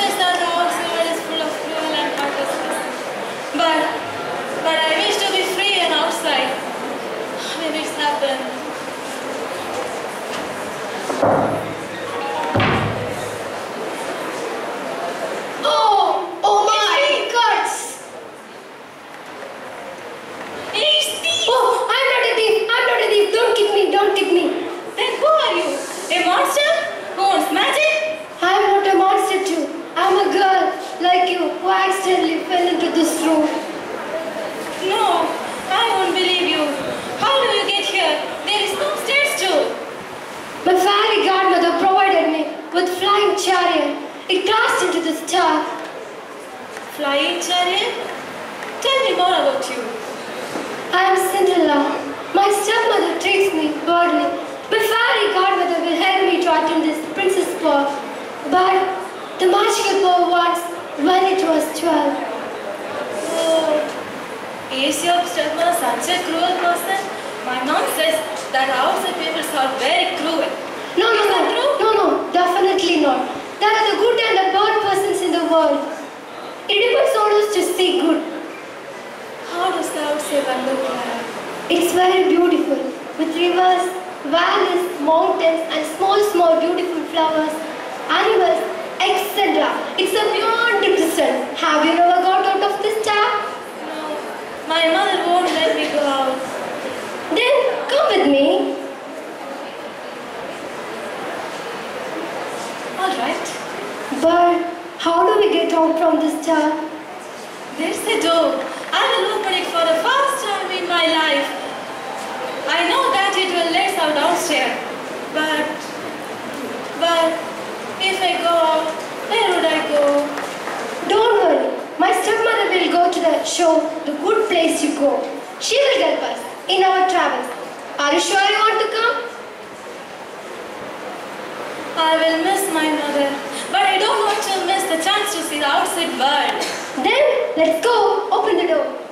knows that the outside is full of cruel and heartlessness. But I wish to be free and outside. Maybe it's happened. Oh my, it cuts. It's thief! Oh, I'm not a thief. Don't kick me. Then who are you? A monster? Who wants magic? I'm not a monster too. I'm a girl like you who accidentally fell into this room. No, I won't believe you. How do you get here? There is no stairs too. My fairy godmother provided me with flying chariot. It crashed into the star. Flying chariot? Tell me more about you. I am Cindrella. My stepmother treats me badly. My fairy godmother will help me to attend this princess ball. But the magical ball was when it was 12. Oh, is your stepmother such a cruel person? My mom says that outside people are very cruel. No, definitely not. There are the good and the bad persons in the world. It depends on us to see good. How does the outside one look like? It's very beautiful, with rivers, valleys, mountains, and small beautiful flowers, animals, etc. It's a beyond description. Have you ever got out of this tap? No, my mother won't let me go out. Then come with me. Alright. But how do we get out from this tap? There's a door. I will open it for the first time in my life. I know that it will let us out downstairs. But if I go out, where would I go? Don't worry. My stepmother will go to the show, the good place you go. She will help us in our travels. Are you sure you want to come? I will miss my mother, but I don't want to miss the chance to see the outside world. Then let's go. Open the door.